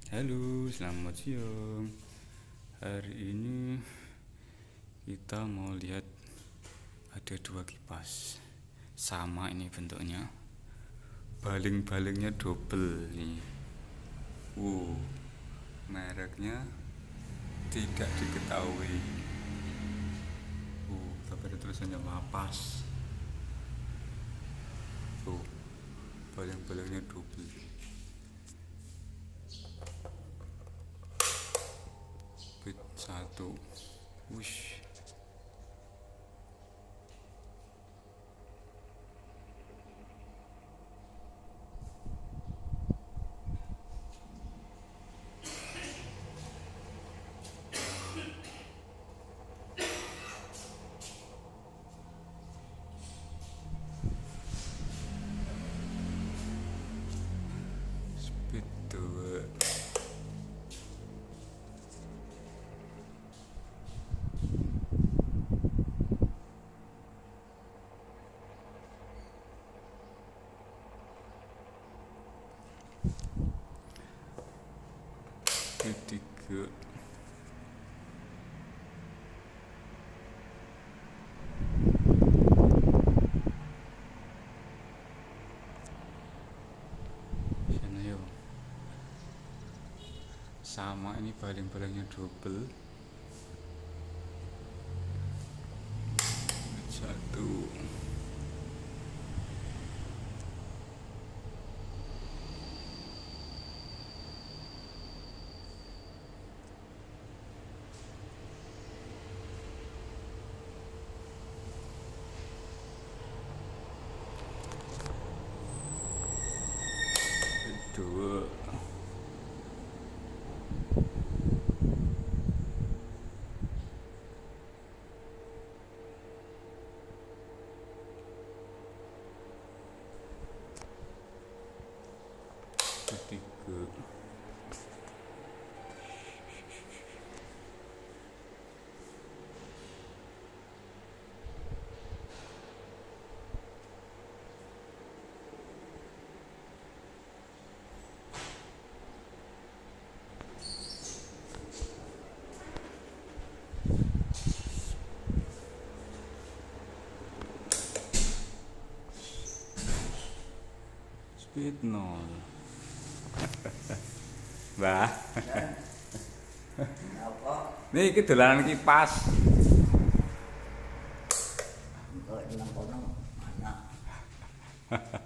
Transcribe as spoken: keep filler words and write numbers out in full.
Halo, selamat siang. Hari ini kita mau lihat ada dua kipas. Sama ini bentuknya. Baling-balingnya double nih. Wow, mereknya tidak diketahui. Uh, tapi ada tulisannya Lapas. Tuh, baling-balingnya double. Speed satu. Wush. Speed dua. Ketiga. Sana yo. Sama ini baling-balingnya double. Satu. Dua. Ketiga. Speed nol. Mbah. Apa? Nih iki dolanan kipas. Enggak, nang kono anak.